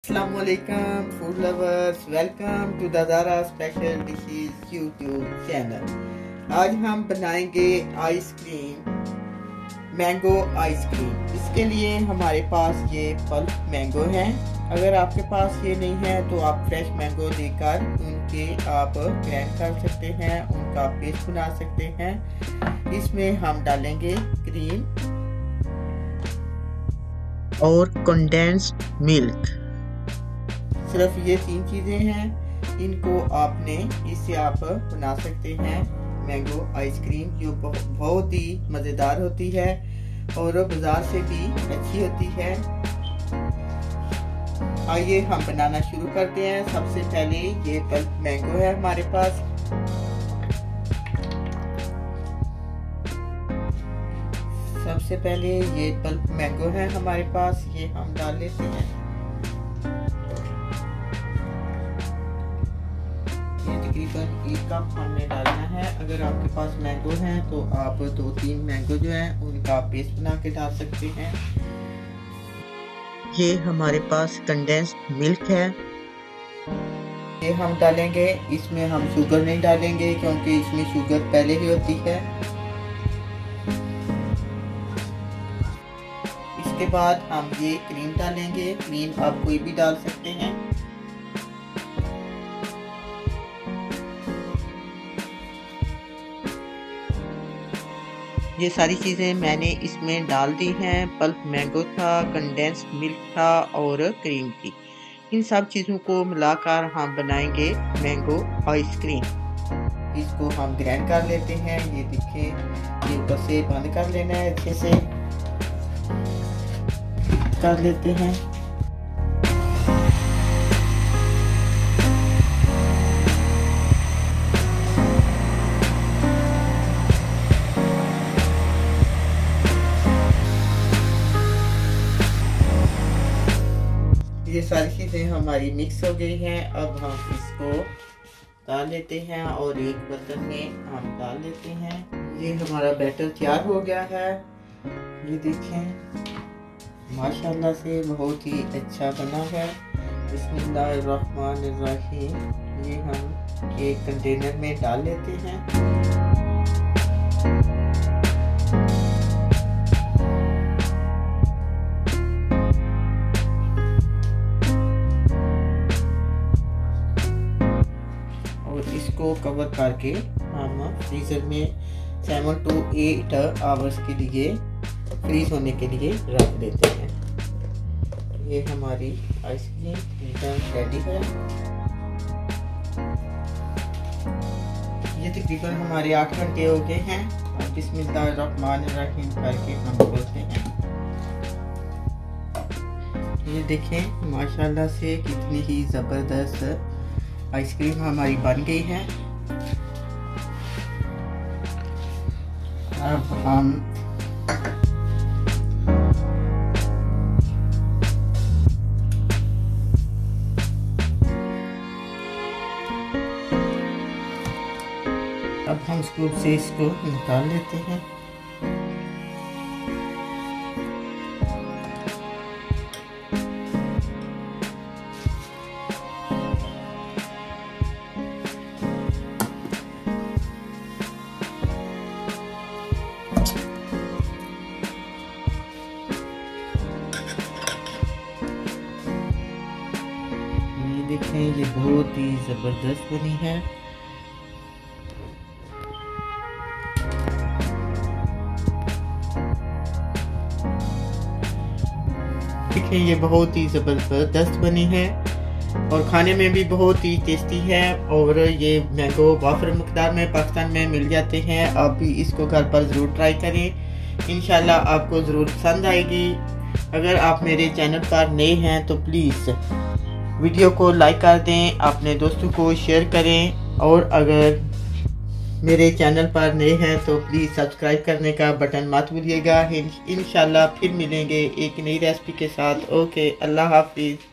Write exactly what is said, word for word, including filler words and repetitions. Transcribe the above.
Assalamualaikum food lovers, welcome to the Zara Special Dishes YouTube channel. आज हम बनाएंगे ice cream, mango ice cream. इसके लिए हमारे पास ये पल्प मैंगो है। अगर आपके पास ये नहीं है तो आप फ्रेश मैंगो लेकर उनके आप ग्राइंड कर सकते हैं, उनका पेस्ट बना सकते हैं। इसमें हम डालेंगे क्रीम और कंडेंस्ड मिल्क। सिर्फ ये तीन चीजें हैं, इनको आपने इससे आप बना सकते हैं मैंगो आइसक्रीम, जो बहुत ही मजेदार होती है और बाजार से भी अच्छी होती है। आइए हम बनाना शुरू करते हैं। सबसे पहले ये पल्प मैंगो है हमारे पास। सबसे पहले ये पल्प मैंगो है हमारे पास, ये हम डाल लेते हैं। ये तकरीबन एक कप हमने डालना है। अगर आपके पास मैंगो है तो आप दो तीन मैंगो जो है उनका पेस्ट बना के डाल सकते हैं। ये हमारे पास कंडेंस्ड मिल्क है, ये हम डालेंगे। इसमें हम शुगर नहीं डालेंगे क्योंकि इसमें शुगर पहले ही होती है। इसके बाद हम ये क्रीम डालेंगे। क्रीम आप कोई भी डाल सकते हैं। ये सारी चीज़ें मैंने इसमें डाल दी हैं। पल्प मैंगो था, कंडेंस्ड मिल्क था और क्रीम थी। इन सब चीज़ों को मिलाकर हम बनाएंगे मैंगो आइसक्रीम। इसको हम ग्राइंड कर लेते हैं। ये देखें, ये ऊपर से बंद कर लेना है, अच्छे से कर लेते हैं। ये सारी चीजें हमारी मिक्स हो गई हैं। अब हम इसको डाल लेते हैं और एक बर्तन में हम डाल लेते हैं। ये हमारा बैटर तैयार हो गया है। ये देखें, माशाल्लाह से बहुत ही अच्छा बना है। बिस्मिल्लाहिर्रहमानिर्रहीम। ये हम एक कंटेनर में डाल लेते हैं। इसको कवर करके हम फ्रीजर में सेवन टू एट आवर्स के लिए फ्रीज होने के लिए रख देते हैं। ये हमारी आइसक्रीम एकदम रेडी है। ये तकरीबन हमारे आठ घंटे हो गए हैं। अब बिस्मिल्लाहिर्रहमानिर्रहीम करके हम खोलते हैं। ये देखें, माशाल्लाह से कितनी ही जबरदस्त आइसक्रीम हमारी बन गई है। अब हम अब हम स्कूप से इसको निकाल लेते हैं। देखें, ये बहुत ही जबरदस्त बनी है। देखें, ये बहुत ही जबरदस्त बनी है और खाने में भी बहुत ही टेस्टी है। और ये मैंगो वाफर मकदार में पाकिस्तान में मिल जाते हैं। आप भी इसको घर पर ज़रूर ट्राई करें, इंशाल्लाह आपको ज़रूर पसंद आएगी। अगर आप मेरे चैनल पर नए हैं तो प्लीज़ वीडियो को लाइक कर दें, अपने दोस्तों को शेयर करें। और अगर मेरे चैनल पर नए हैं तो प्लीज़ सब्सक्राइब करने का बटन मत भूलिएगा। इंशाल्लाह फिर मिलेंगे एक नई रेसिपी के साथ। ओके, अल्लाह हाफिज़।